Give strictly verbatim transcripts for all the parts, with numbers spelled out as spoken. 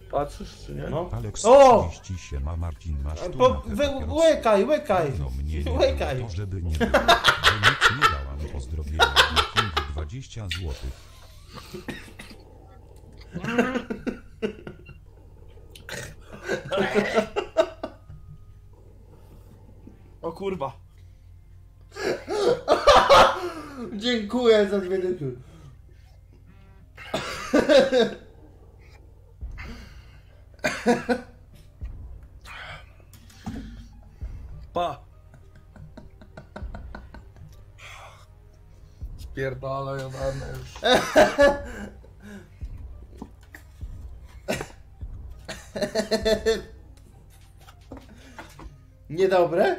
Patrzysz czy nie? No. Aleks O! trzydzieści się ma Marcin masz tu Po, na te wy, papierosy. łykaj, łykaj! No mnie nie Łykaj! było to, żeby nie było, że nic nie dałam pozdrowienia dla King dwadzieścia złotych. O kurwa. Dziękuję za dwie dychy. Pa. Spierdolę, jadane już. Niedobre?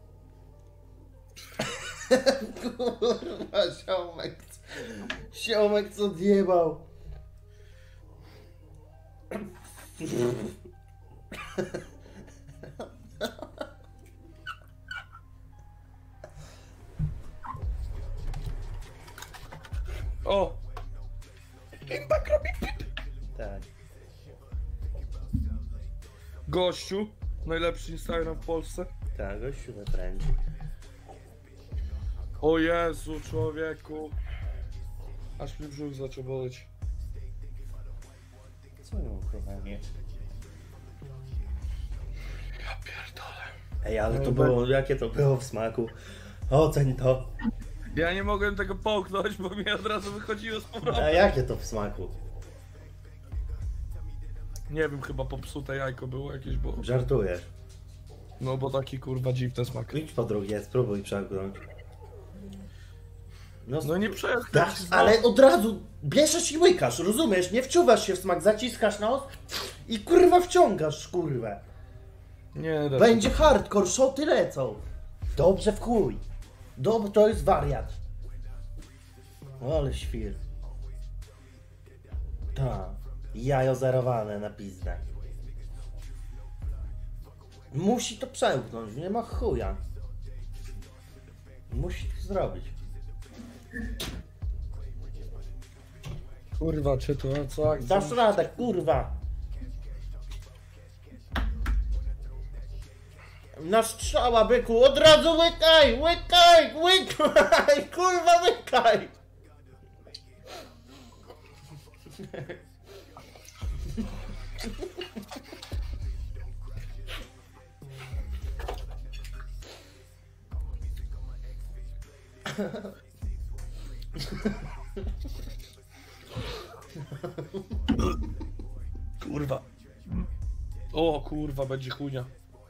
Kurwa, siomek. Siomek co odjebał. O! Impact robi pip. Tak. Gościu, najlepszy Instagram w Polsce. Tak, gościu wyprędzi. O Jezu, człowieku. Aż mi brzuch zaczął boleć. Co ją kochanie? Ja pierdolę. Ej, ale to było, jakie to było w smaku. Oceń to. Ja nie mogłem tego połknąć, bo mi od razu wychodziło z powrotem. A jakie to w smaku? Nie wiem, chyba popsute jajko było jakieś, bo... Żartujesz. No bo taki kurwa dziwny smak. Idź po drugie, spróbuj przełknąć. No, no nie przełknąć. Dasz, ale od razu bierzesz i łykasz, rozumiesz? Nie wczuwasz się w smak, zaciskasz nos i kurwa wciągasz, kurwę. Nie, da Będzie hardcore, szoty lecą. Dobrze w chuj. Dobrze, to jest wariat. Ale świr. Tak. Jajo zerowane na pizdę. Musi to przełknąć, nie ma chuja. Musi to zrobić. Kurwa, czy to co? Dasz radę, kurwa. Na strzała, byku, od razu łykaj, łykaj, łykaj, kurwa, łykaj. Kurwa. O kurwa, będzie chujnia.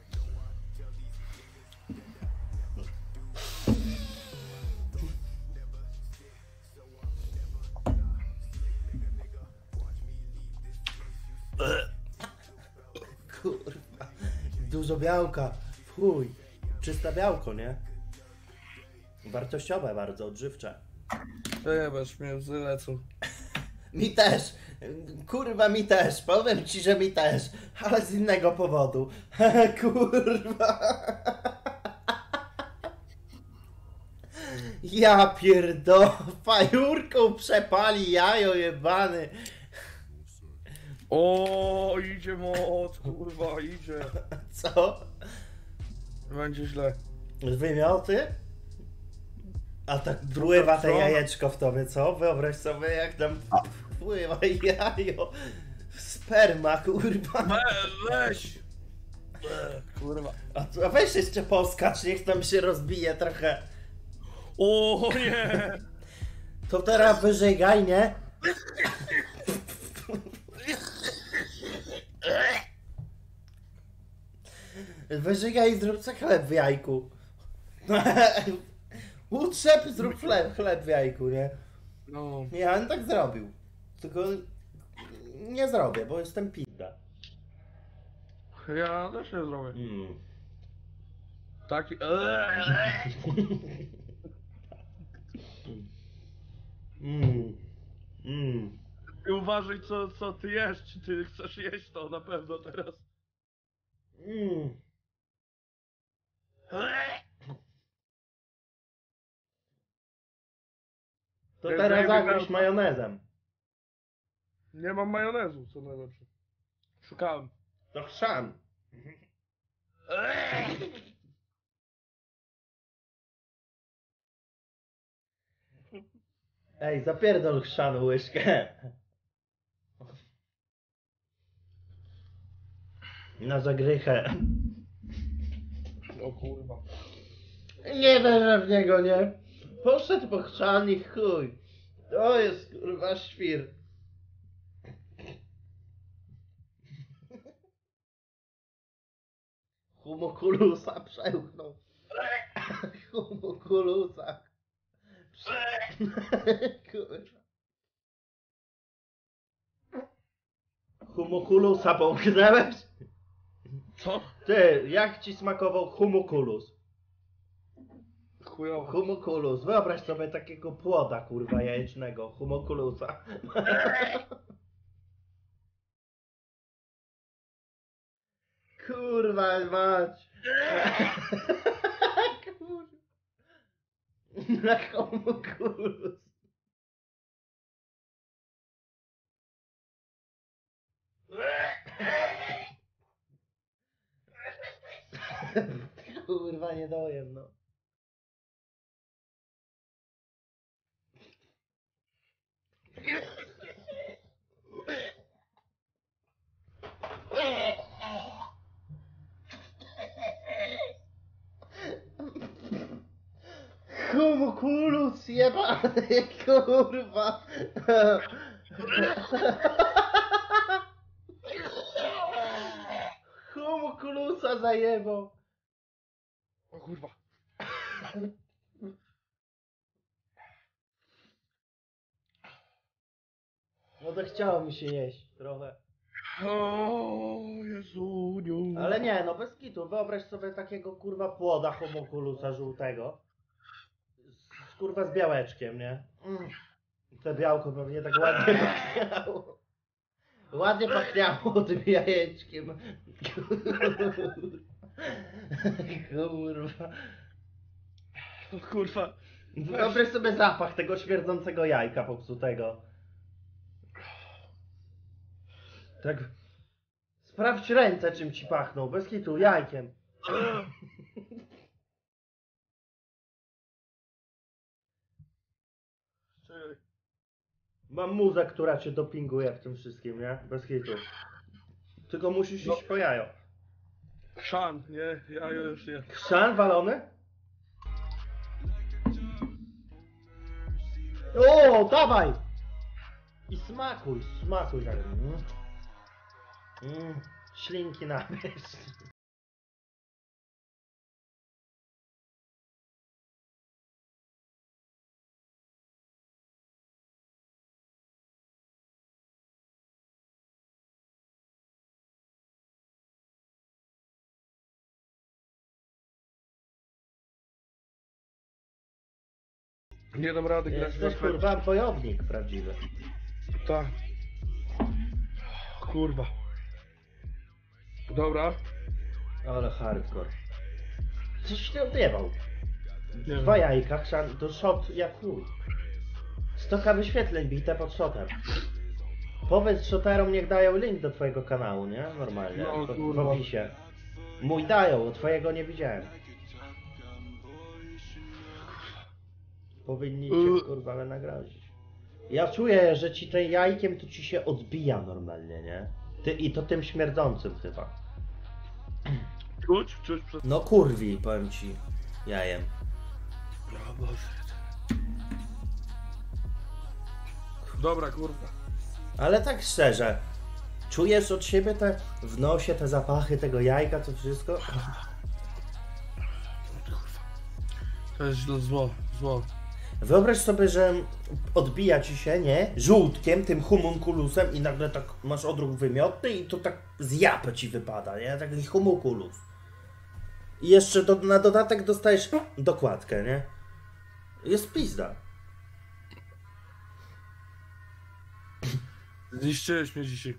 Kurwa, dużo białka, w chuj. Czyste białko, nie? Wartościowe bardzo, odżywcze. Wyjebać mnie, łzy lecą. Mi też, kurwa mi też, powiem ci, że mi też, ale z innego powodu. Kurwa. Ja pierdolę, fajurką przepali jajo jebany. O, idzie moc, kurwa, idzie. Co? Będzie źle. Wymioty? A tak pływa te jajeczko w tobie, co? Wyobraź sobie, jak tam pływa jajo. Sperma, kurwa. We, weź! We, kurwa. A, a weź jeszcze poskacz, niech tam się rozbije trochę. O nie! To teraz wyżygaj, nie? Wyżygaj i zrób sobie chleb w jajku. Utrzep, zrób chleb, chleb w jajku, nie? No. Ja bym tak zrobił. Tylko nie zrobię, bo jestem pizda. Ja też nie zrobię. Mm. Taki... Mm. Mm. I uważaj co, co ty jesz, czy ty chcesz jeść to na pewno teraz. Mm. To Ja teraz zajebałem- zagryź majonezem. Nie mam majonezu, co najlepsze. Szukałem. To chrzan. Ej, zapierdol chrzanu łyżkę. Na zagrychę. O kurwa. Nie wierzę w niego, nie? Poszedł po chrzan i chuj. To jest kurwa świr. Humokulusa przełknął. Humokulusa. Kurwa. Humokulusa połknęłeś? Co? Ty, jak ci smakował humukulus? Chujowo. Humukulus. Wyobraź sobie takiego płoda, kurwa, jajecznego. Humokulusa. Kurwa mać. Kurwa. Na homukulus. Kurwa, nie dojem, no. Homukulus jebany, kurwa. Homukulusa zajebał. O kurwa. No to chciało mi się jeść trochę. O Jezuniu. Ale nie, no bez kitu. Wyobraź sobie takiego kurwa płoda homokulusa żółtego. Z, kurwa z białeczkiem, nie? Mm. Te białko pewnie tak ładnie pachniało. Ładnie pachniało tym jajeczkiem. Kurwa. O kurwa. Wyobraź sobie zapach tego śmierdzącego jajka popsutego. Tak. Sprawdź ręce, czym ci pachną. Bez kitu, jajkiem. Mam muzę, która cię dopinguje w tym wszystkim, nie? Bez kitu. Tylko musisz iść po jajo. Chrzan, nie? Ja już nie. Chrzan walony? O, dawaj! I smakuj, smakuj tak. Mm. Mm. Ślinki na wierzch. Nie dam rady grać Jesteś w kurwa bojownik prawdziwy. Tak. Kurwa. Dobra. Ale hardcore. Coś nie odjebał. Nie Dwa wiem. jajka, chrzan, to shot jak chuj. Stoka wyświetleń bite pod shotem. Powiedz shoterom, niech dają link do twojego kanału, nie? Normalnie. No, w, w kurwa. opisie. Mój dają, twojego nie widziałem. Powinni cię kurwa wynagrodzić. Ja czuję, że ci tym jajkiem to ci się odbija normalnie, nie? Ty, i to tym śmierdzącym chyba. Czuć? Czuć przed... No kurwi, powiem ci. Jajem. O Boże. Dobra, kurwa. Ale tak szczerze, czujesz od siebie te w nosie, te zapachy tego jajka, to wszystko? To jest źle, zło, zło. Wyobraź sobie, że odbija ci się, nie? Żółtkiem, tym homunculusem i nagle tak masz odruch wymiotny i to tak z japy ci wypada, nie? Taki homunculus. I jeszcze do, na dodatek dostajesz dokładkę, nie? Jest pizda. Zniszczyłeś mnie dzisiaj.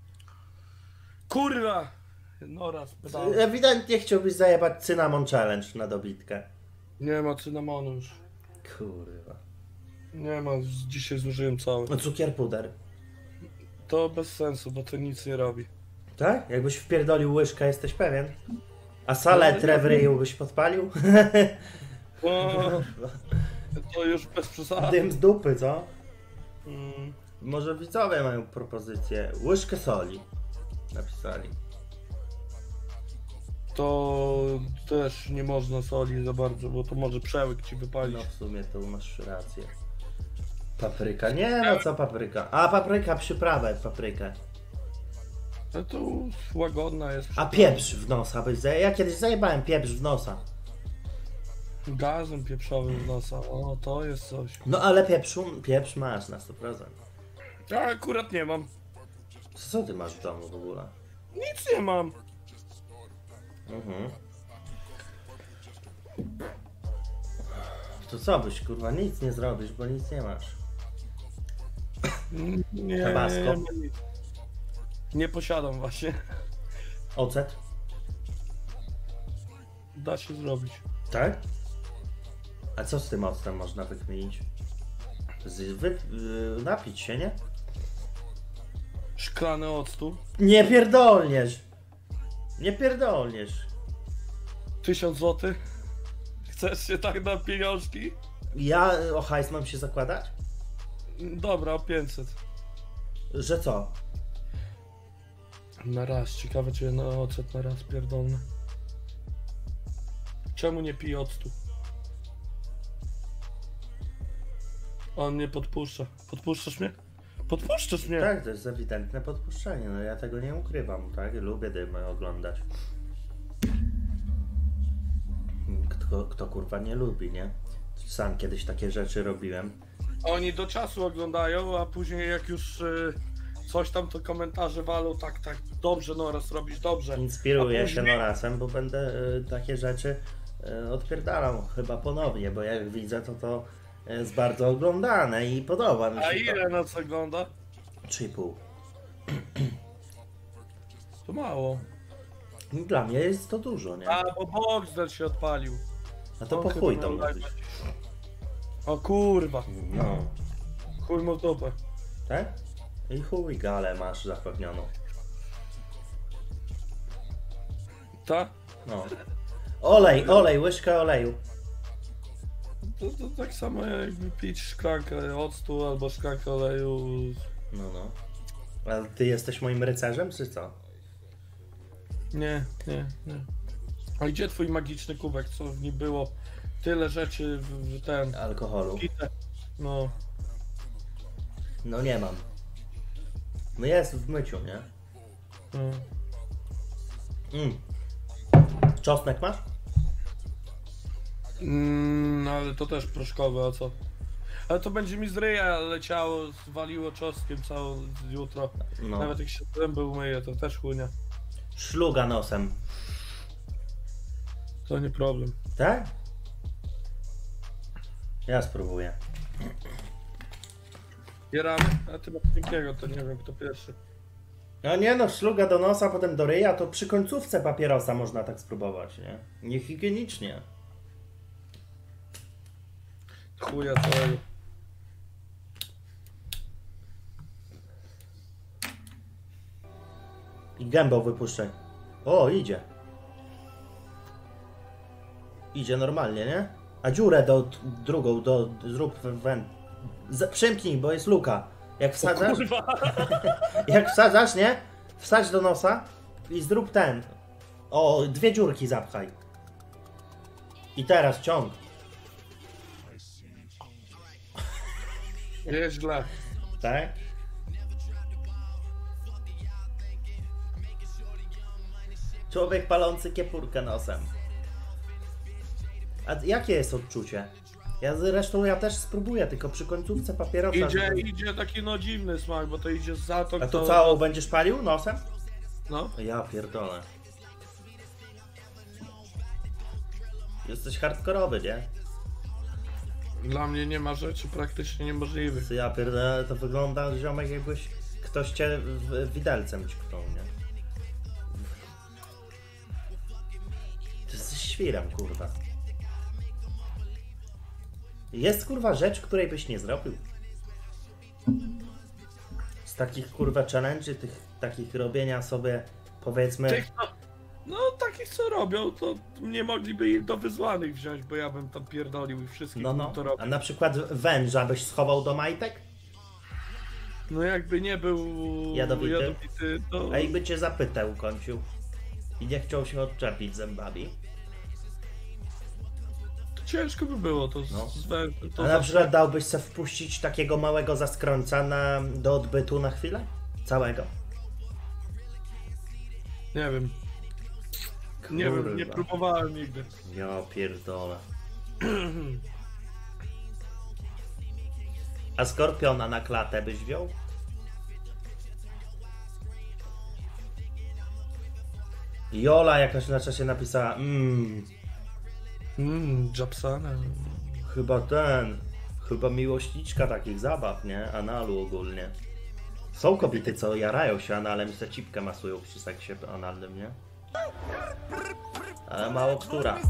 Kurwa! No raz, pedał. Ewidentnie chciałbyś zajebać Cynamon Challenge na dobitkę. Nie ma cynamonu już. Kurwa. Nie ma, dzisiaj zużyłem cały. No cukier puder. To bez sensu, bo to nic nie robi. Tak? Jakbyś wpierdolił łyżkę, jesteś pewien? A saletrę w ryju byś podpalił? O, to już bez przesady. Dym z dupy, co? Mm. Może widzowie mają propozycję. Łyżkę soli. Napisali. To też nie można soli za bardzo, bo to może przełyk ci wypalić. No w sumie to masz rację. Papryka. Nie no co papryka. A papryka, przyprawę paprykę. No to łagodna jest. A pieprz w nosa byś zaje... Ja kiedyś zajebałem pieprz w nosa. Gazem pieprzowym w nosa. O, to jest coś. No ale pieprzu, pieprz masz na sto procent. Ja akurat nie mam. Co ty masz w domu w ogóle? Nic nie mam. Mhm. To co byś kurwa, nic nie zrobisz, bo nic nie masz. Nie, Tabasco? nie, nie, nie posiadam właśnie. Ocet? Da się zrobić. Tak? A co z tym octem można wykminić? Z, wy, yy, napić się, nie? Szklany octu. Nie pierdolniesz! Nie pierdolniesz! Tysiąc złotych. Chcesz się tak na pieniążki? Ja o hajs mam się zakładać? Dobra, o pięćset. Że co? Na raz. Ciekawe, czy na ocet na raz pierdolny. Czemu nie pije octu? On mnie podpuszcza. Podpuszczasz mnie? Podpuszczasz mnie! Tak, to jest ewidentne podpuszczenie, no ja tego nie ukrywam, tak? Lubię dymy oglądać. Kto, kto kurwa nie lubi, nie? Sam kiedyś takie rzeczy robiłem. Oni do czasu oglądają, a później jak już y, coś tam, to komentarze walą, tak, tak, dobrze Noras, robisz dobrze. Inspiruję A się później- Norasem, bo będę y, takie rzeczy y, odpierdalał chyba ponownie, bo jak widzę, to to jest bardzo oglądane i podoba mi A się ile nas ogląda? to. trzy i pół. To mało. Dla mnie jest to dużo, nie? A, bo Boxdel się odpalił. A to On po chyba chuj miał to live'a. mówisz. O kurwa, No, chuj mu w dupę. tak? I chuj galę masz zapewnioną. Ta? No. Olej, olej, łyżka oleju. To, to tak samo jakby pić szklankę octu albo szklankę oleju. No, no. A ty jesteś moim rycerzem, czy co? Nie, nie, nie. A gdzie twój magiczny kubek, co w nim było? Tyle rzeczy w, w ten... Alkoholu. Kitę. No. No nie mam. No jest w myciu, nie? no. Mm. Czosnek masz? Mm, no ale to też proszkowe, a co? Ale to będzie mi z ryja leciało, zwaliło czosnkiem całe jutro. No. Nawet jak się zęby umyję, to też chujnia. Szluga nosem. To nie problem. Tak? Ja spróbuję. Jaramy? A ty masz pięknego, to nie wiem kto pierwszy. No nie no, szluga do nosa, potem do ryja, to przy końcówce papierosa można tak spróbować, nie? Niehigienicznie. Chuja całego. I gębą wypuszczaj. O, idzie. Idzie normalnie, nie? A dziurę do drugą, do zrób węd. Przymknij, bo jest luka. Jak wsadzasz, Kurwa! jak wsadzasz, nie? Wsadź do nosa i zrób ten. O, dwie dziurki zapchaj. I teraz ciąg. Jest źle. Tak? Człowiek palący kiepurkę nosem. A jakie jest odczucie? Ja zresztą ja też spróbuję, tylko przy końcówce papierosa. Idzie, żeby- idzie taki no dziwny smak, bo to idzie za to, A to kto- całą będziesz palił nosem? No. Ja pierdolę. Jesteś hardkorowy, nie? Dla mnie nie ma rzeczy praktycznie niemożliwych. To ja pierdolę, to wygląda, ziomek, jakbyś ktoś cię w- widelcem ćknął, nie? Ty jesteś świrem, kurwa. Jest, kurwa, rzecz, której byś nie zrobił. Z takich, kurwa, challenge'y, tych takich robienia sobie Powiedzmy... Tych, no, no takich co robią, to nie mogliby ich do wyzwanych wziąć, bo ja bym tam pierdolił i wszystkich No, bym no. to robił. A na przykład węża byś schował do majtek? No jakby nie był Jadowity? jadowity to... A i by cię zapytał kąciu. I nie chciał się odczepić zębami. to ciężko by było to, No. z, z, to A na zawsze- przykład dałbyś sobie wpuścić takiego małego zaskrońca na, do odbytu na chwilę? Całego? Nie wiem, nie wiem, nie Kurwa. próbowałem nigdy. Ja pierdolę. A skorpiona na klatę byś wziął? Jola jakaś na czasie napisała, mmm, Mmm, Japsana. chyba ten, chyba miłośniczka takich zabaw, nie? Analu ogólnie. Są kobiety, co jarają się analem i se cipkę masują przy seksie analnym, nie? Ale mało która.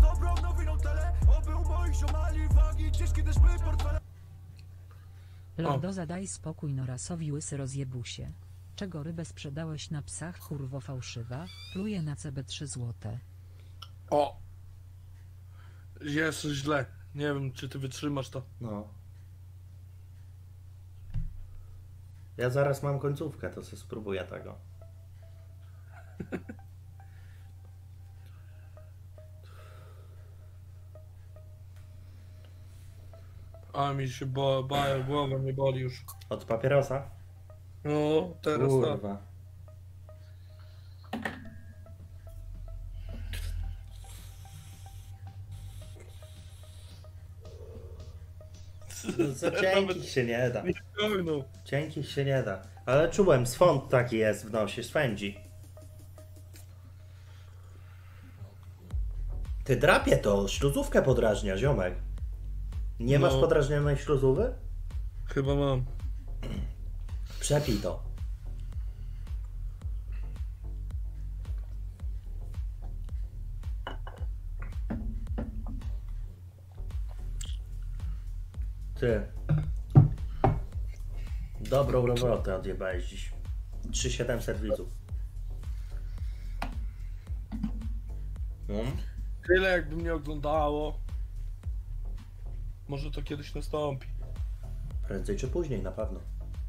Lordo, daj spokój Norasowi, łysy rozjebusie. Czego rybę sprzedałeś na psach, kurwo fałszywa? Pluje na C B trzy złote. O! Jest źle. Nie wiem, czy ty wytrzymasz to. No. Ja zaraz mam końcówkę, to sobie spróbuję tego. A mi się bo, ba, głowa mnie boli już. Od papierosa? No, teraz tak. Kurwa. No co cienkich się nie da. Nie ciągnął. Cienkich się nie da. Ale czułem, swąd taki jest w nosie, swędzi. Ty drapie to, śluzówkę podrażnia, ziomek. Nie No. masz podrażnionej śluzówy? Chyba mam. Przepij to. Ty. Dobrą robotę odjebałeś dziś. trzy tysiące siedemset widzów. No. Tyle jakby mnie oglądało. Może to kiedyś nastąpi. Prędzej czy później, na pewno.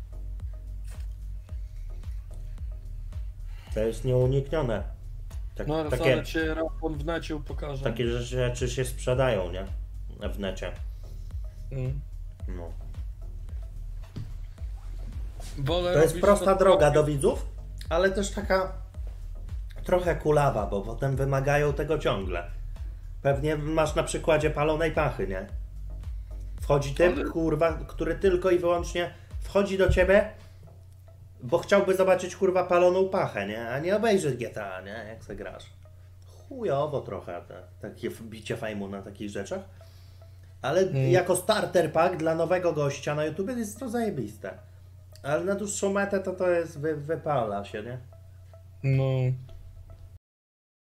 To jest nieuniknione. Tak, No raz, takie, ale cię rapon w necie pokaże. takie rzeczy się sprzedają, nie? W necie. Mm. No. Wolę To jest robić prosta to- droga do widzów, ale też taka trochę kulawa, bo potem wymagają tego ciągle. Pewnie masz na przykładzie palonej pachy, nie? Wchodzi typ, Ale- kurwa, który tylko i wyłącznie wchodzi do ciebie, bo chciałby zobaczyć, kurwa, paloną pachę, nie? A nie obejrzeć G T A, nie? Jak se grasz. Chujowo trochę te, takie bicie fajmu na takich rzeczach. Ale Hmm. jako starter pack dla nowego gościa na YouTube jest to zajebiste. Ale na dłuższą metę to to jest, wy, wypala się, nie? No.